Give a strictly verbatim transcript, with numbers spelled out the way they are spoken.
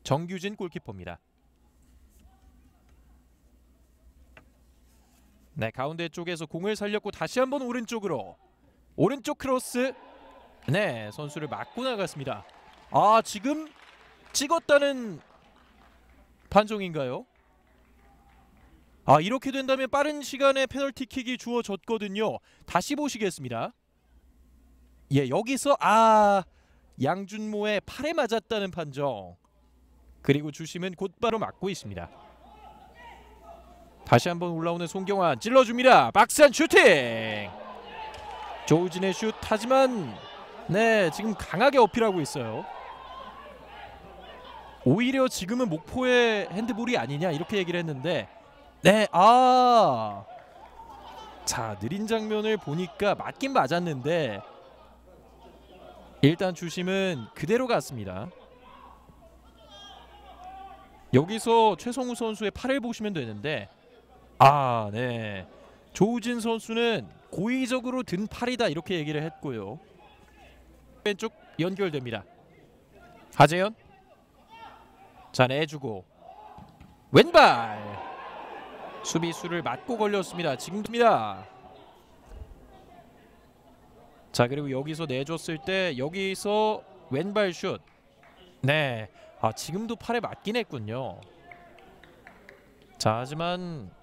정규진 골키퍼입니다. 네, 가운데 쪽에서 공을 살렸고 다시 한번 오른쪽으로 오른쪽 크로스. 네, 선수를 맞고 나갔습니다. 아, 지금 찍었다는 판정인가요? 아, 이렇게 된다면 빠른 시간에 페널티킥이 주어졌거든요. 다시 보시겠습니다. 예, 여기서 아, 양준모의 팔에 맞았다는 판정. 그리고 주심은 곧바로 맞고 있습니다. 다시 한번 올라오는 송경환 찔러줍니다. 박스한 슈팅. 조우진의 슛. 하지만 네, 지금 강하게 어필하고 있어요. 오히려 지금은 목포의 핸드볼이 아니냐 이렇게 얘기를 했는데 네, 아, 자, 느린 장면을 보니까 맞긴 맞았는데 일단 주심은 그대로 갔습니다. 여기서 최성우 선수의 팔을 보시면 되는데 아, 네, 조우진 선수는 고의적으로 든 팔이다 이렇게 얘기를 했고요. 왼쪽 연결됩니다. 하재현. 자, 내주고 왼발. 수비수를 맞고 걸렸습니다. 지금입니다. 자, 그리고 여기서 내줬을 때 여기서 왼발 슛. 네, 아, 지금도 팔에 맞긴 했군요. 자, 하지만